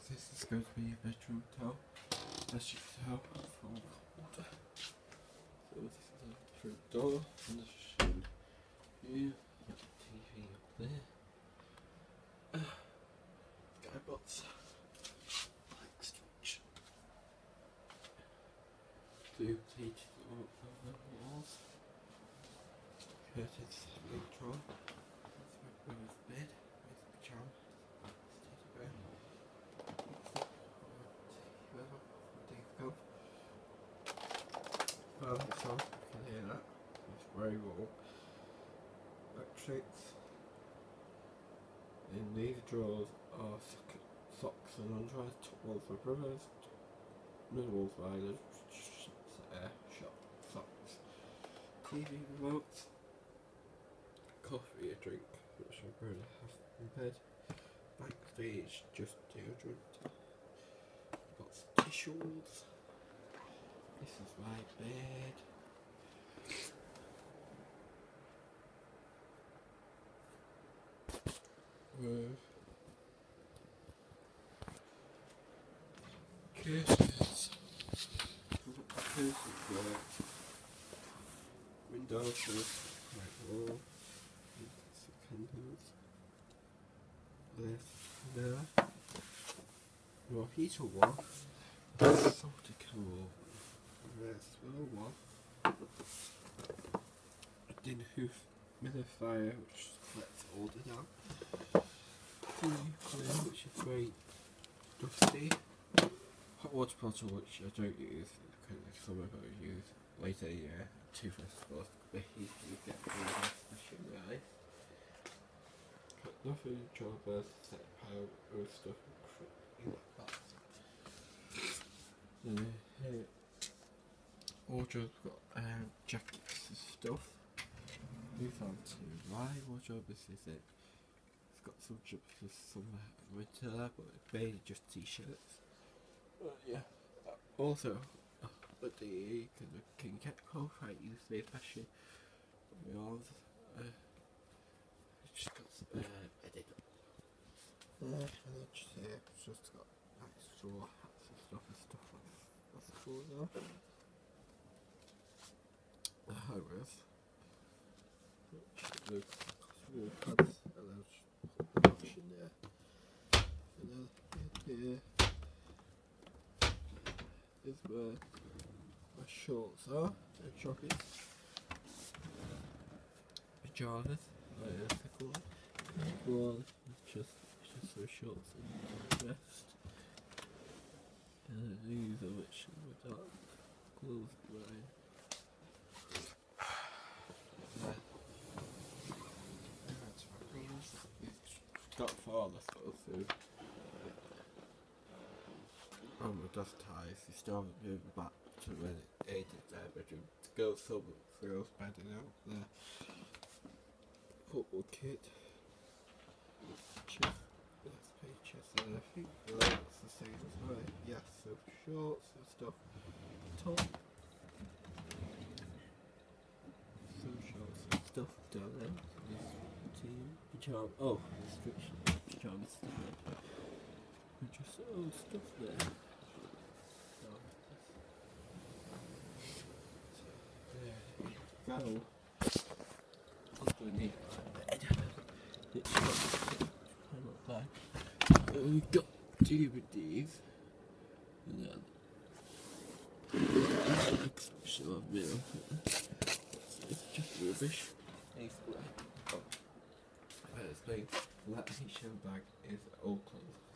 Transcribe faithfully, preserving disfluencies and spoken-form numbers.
this is going to be a bedroom tower, as you can tell from the water. So this is the front door, and this is shown here, the T V up there. Uh, Skybots, light structure, blue heated over the walls, curtains, big drawer, that's my brother's bed with pyjamas. Well, it's on, you can hear that, it's very warm. Electrics. In these drawers are socks and underwear, top ones for brothers, middle ones for Island, air, shop, socks, T V remotes, coffee, a drink, which my brother has in bed, backstage, just deodorant, got some tissues. This is my bed. With curtains. Curtains there. Windows right wall. Candles. This there. Your heater wall. Salted candle. There's a wall. A tin hoof humidifier which collects all the damp. Which is very dusty. Hot water bottle which I don't use because it's something I'm going to use later in the year. Two festivals, but you get all the especially in the ice. Got nothing in drawers, set power or stuff in that box. Then here, wardrobe's got um, jackets and stuff. Move on to my wardrobe. This is it. It's got some jumpers, some winter, but it's mainly just t-shirts. But yeah, also, uh, but the King Cat coat I use the fashion. Yours, uh, just got some uh, edit there, and then just here, it's just got nice straw hats and stuff and stuff like that's cool now. The high-res, which looks costume pants, and then just put the brush in there, and then here is where my shorts are, and joggers, pyjamas, like a second one, one just, just for shorts and vest, and then these are which are dark clothes brown. Got far less food. Oh, my dust ties. You still haven't moved back to when it aided their bedroom to go some girls bedding out there. Football kit. Chest. Let's pay chest and I think that's the same as well. Yes, so shorts and stuff. Top. Some shorts and stuff down there. Team. Pyjama. Oh, restriction. Pyjamas stuff there. And just old stuff there. So, there you go. What's going in my bed? It's not bad. So we've got D V Ds. And then exception of mirror. It's just rubbish. Basically. Oh. Firstly, that H and M bag is old clothes.